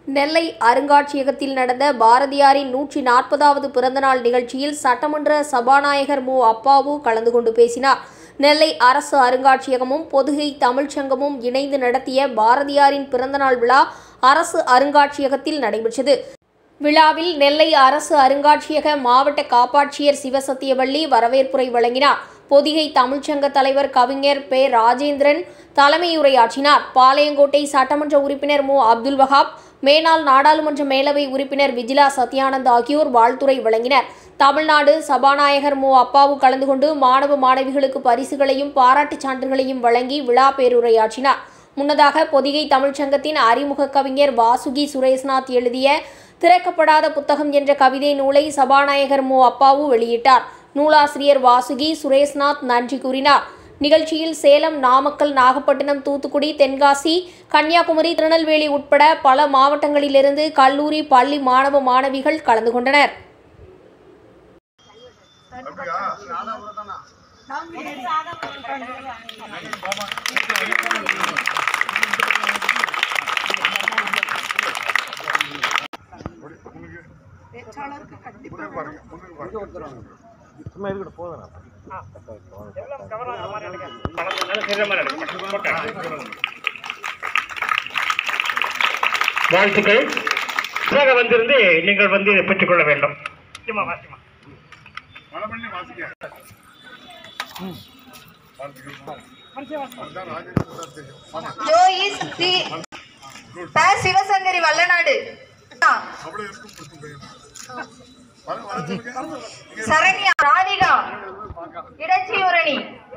நெல்லை அருங்காட்சியகத்தில் நடந்த பாரதியாரின் 140வது பிறந்தநாள் நிகழ்ச்சியில் சட்டமன்ற சபாநாயகர் மு. அப்பாவு கலந்து கொண்டு பேசினார். நெல்லை அரசு அருங்காட்சியகமும் பொதுகை தமிழ்ச்சங்கமும் இணைந்து நடத்திய பாரதியாரின் பிறந்தநாள் விழா அரசு அருங்காட்சியகத்தில் நடைபெற்றது. விழாவில் நெல்லை அரசு அருங்காட்சியக மாவட்ட காப்பாட்சியர் சிவசத்தியவள்ளி வரவேற்புரை வழங்கினார். பொதிகை தமிழ்ச்சங்க தலைவர் கவிஞர் பெ. ராஜேந்திரன் தலைமையுரையாற்றினார். பாளையங்கோட்டை சட்டமன்ற உறுப்பினர் மு. அப்துல் வஹாப், மேனாள் நாடாளுமன்ற மேலவை உறுப்பினர் விஜிலா சத்யானந்த் ஆகியோர் வாழ்த்துரை வழங்கினர். தமிழ்நாடு சபாநாயகர் மு. அப்பாவு கலந்து கொண்டு மாணவ மாணவிகளுக்கு பரிசுகளையும் பாராட்டுச் சான்றுகளையும் வழங்கி விழா பேருரையாற்றினார். முன்னதாக பொதிகை தமிழ்ச்சங்கத்தின் அறிமுக கவிஞர் வாசுகி சுரேஷ்நாத் எழுதிய திறக்கப்படாத புத்தகம் என்ற கவிதை நூலை சபாநாயகர் மு. அப்பாவு வெளியிட்டார். நூலாசிரியர் வாசுகி சுரேஷ்நாத் நன்றி கூறினார். நிகழ்ச்சியில் சேலம், நாமக்கல், நாகப்பட்டினம், தூத்துக்குடி, தென்காசி, கன்னியாகுமரி, திருநெல்வேலி உட்பட பல மாவட்டங்களிலிருந்து கல்லூரி, பள்ளி மாணவ மாணவிகள் கலந்து கொண்டனர். வாழ்த்துக்கள். வந்திருந்து நீங்கள் வந்து பெற்றுக் கொள்ள வேண்டும். சிவசங்கரி வல்லநாடு, சரண்யா, ராதிகா, இடச்சியூரணி.